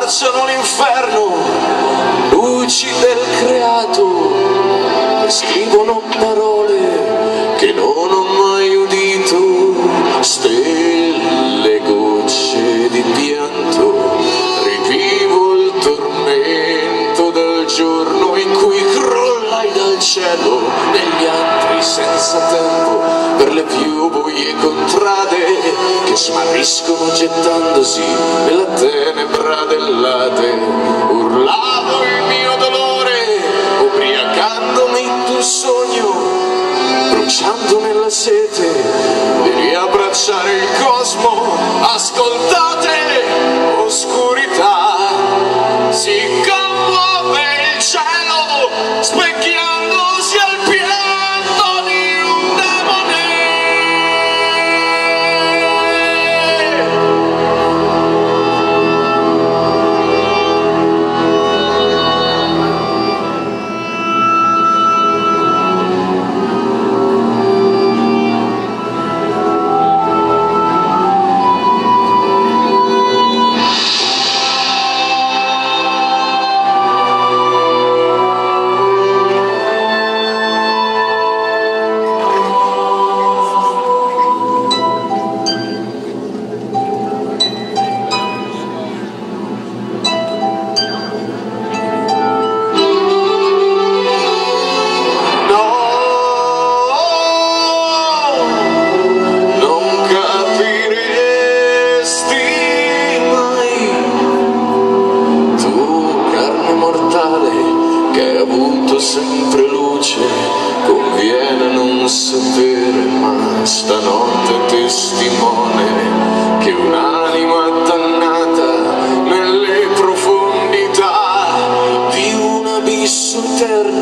marciano l'inferno, luci del creato, e scrivono parole che non ho mai udito, stelle, gocce di pianto, rivivo il tormento del giorno in cui crollai dal cielo, negli altri senza tempo, per le più buie contrade che smarriscono gettandosi nella tenebra dell'Ade. Urlavo il mio dolore, ubriacandomi in un sogno, bruciando nella sete di riabbracciare il cosmo. Ascoltate, oscurità, si commuove il cielo, specchiandosi al pianto di un demone. Che hai avuto sempre luce, conviene non sapere, ma stanotte testimone che un'anima dannata nelle profondità di un abisso eterno